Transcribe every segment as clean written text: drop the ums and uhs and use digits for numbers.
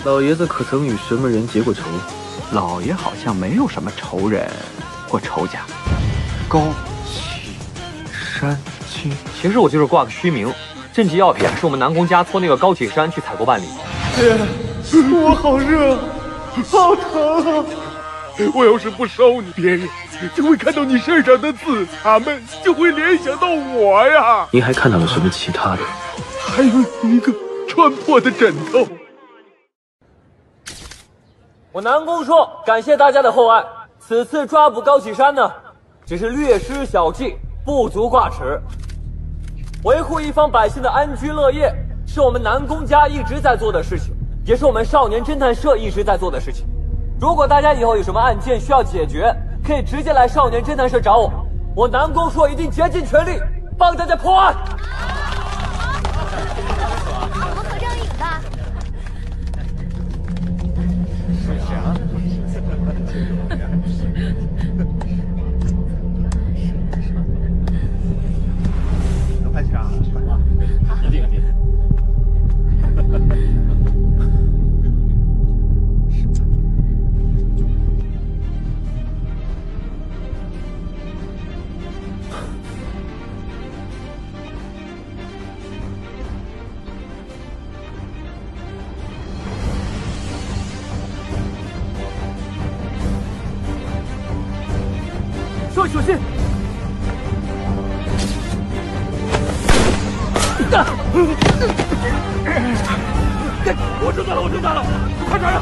老爷子可曾与什么人结过仇？ 老爷好像没有什么仇人或仇家。高启山青， 其实我就是挂个虚名，镇级药品是我们南宫家托那个高启山去采购办理。 我好热，好疼啊！我要是不烧你，别人就会看到你身上的字，他们就会联想到我呀。 您还看到了什么其他的？ 还有一个穿破的枕头。 我南宫说，感谢大家的厚爱。此次抓捕高启山呢，只是略施小计，不足挂齿。维护一方百姓的安居乐业，是我们南宫家一直在做的事情，也是我们少年侦探社一直在做的事情。如果大家以后有什么案件需要解决，可以直接来少年侦探社找我，我南宫说一定竭尽全力帮大家破案。 我们合张影吧。 能拍起来啊？一定。 少爷小心！ 我知道了，快抓人！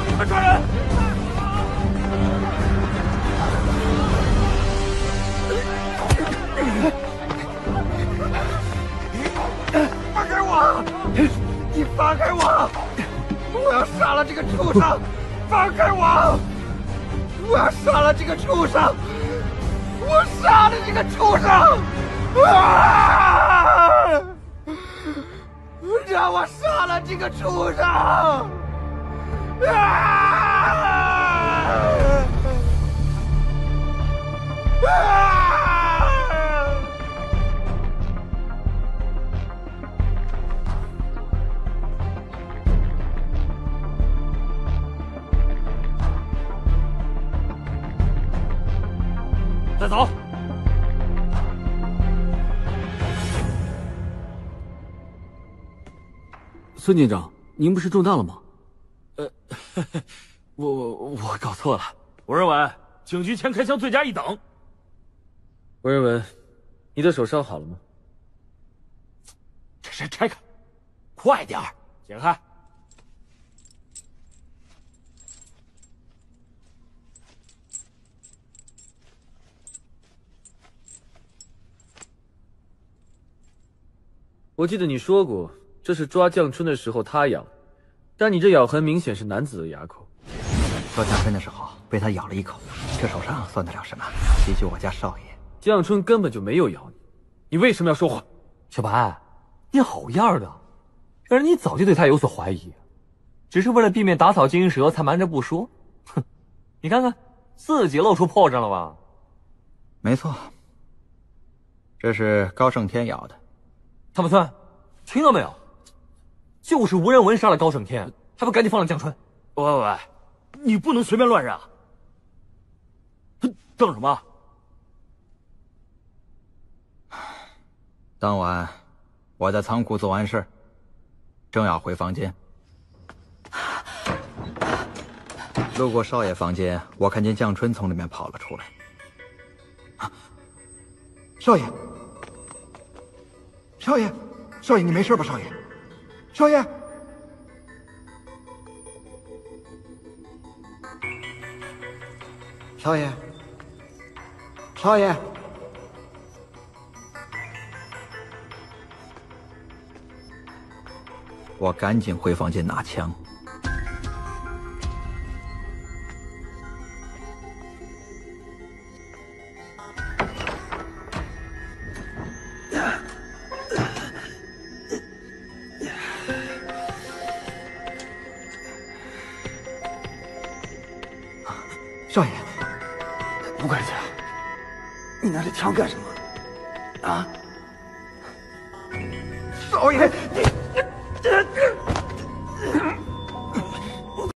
放开我！你放开我！我要杀了这个畜生！放开我！我要杀了这个畜生！我杀了这个畜生！啊！让我杀了这个畜生！ 再走。 孙警长，您不是中弹了吗？ 我搞错了。 吴仁文，警局前开枪罪加一等。 文人文，你的手伤好了吗？ 这谁拆开？快点儿，解开。 我记得你说过，这是抓降春的时候他咬，但你这咬痕明显是男子的牙口。 抓降春的时候被他咬了一口，这手伤算得了什么？比起我家少爷， 降春根本就没有咬你，你为什么要说谎？ 小白，你好样的！让人你早就对他有所怀疑，只是为了避免打草惊蛇才瞒着不说。哼，你看看，自己露出破绽了吧？ 没错，这是高胜天咬的。 汤本村，听到没有？就是吴仁文杀了高胜天，还不赶紧放了降春？ 喂，你不能随便乱认啊！等什么？ 当晚我在仓库做完事，正要回房间，路过少爷房间，我看见降春从里面跑了出来。少爷，少爷，你没事吧？少爷，少爷，少爷，少爷。我赶紧回房间拿枪。少爷， 不客气啊，你拿着枪干什么？啊？少爷，你